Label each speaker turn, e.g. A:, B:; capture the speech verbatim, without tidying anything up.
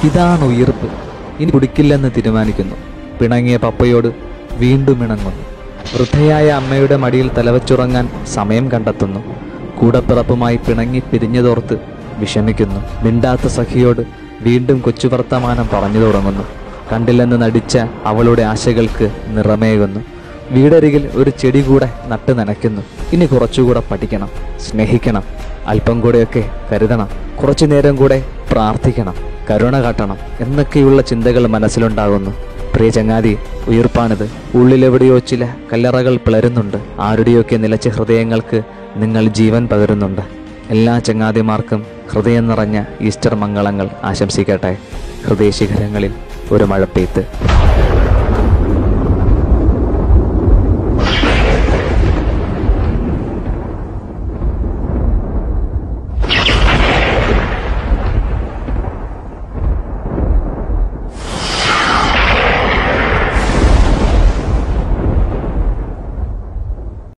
A: ഇതാണ് ഉയിർപ്പ്. ഇനി കുടിക്കില്ലെന്ന് തീരുമാനിക്കുന്നു. പിണങ്ങിയ പപ്പയോട് വീണ്ടും ഇണങ്ങുന്നു. വൃദ്ധയായ അമ്മയുടെ മടിയിൽ തലവച്ചുറങ്ങാൻ സമയം കണ്ടെത്തുന്നു. കൂടപ്പിറപ്പുമായി പിണങ്ങി പിരിഞ്ഞതോർത്ത് വിഷമിക്കുന്നു. മിണ്ടാത്ത സഖിയോട് വീണ്ടും കൊച്ചു വർത്തമാനം പറഞ്ഞു തുടങ്ങുന്നു. കണ്ടില്ലെന്ന് നടിച്ച അവളുടെ ആശകൾക്ക് നിറമേകുന്നു. വീടരികിൽ ഒരു ചെടി കൂടെ നട്ട് നനയ്ക്കുന്നു. ഇനി കുറച്ചുകൂടെ പഠിക്കണം, സ്നേഹിക്കണം, അല്പം കൂടെയൊക്കെ കരുതണം, കുറച്ചു നേരം കൂടെ പ്രാർത്ഥിക്കണം, കരുണ കാട്ടണം എന്നൊക്കെയുള്ള ചിന്തകൾ മനസ്സിലുണ്ടാകുന്നു. പ്രിയ ചങ്ങാതി, ഉയിർപ്പാണിത്. ഉള്ളിലെവിടെയോ ചില കല്ലറകൾ പിളരുന്നുണ്ട്. ആരുടെയൊക്കെ നിലച്ച ഹൃദയങ്ങൾക്ക് നിങ്ങൾ ജീവൻ പകരുന്നുണ്ട്. എല്ലാ ചങ്ങാതിമാർക്കും ഹൃദയം നിറഞ്ഞ ഈസ്റ്റർ മംഗളങ്ങൾ ആശംസിക്കട്ടെ. ഹൃദയശിഖരങ്ങളിൽ ഒരു മഴപ്പെയ്ത്ത്.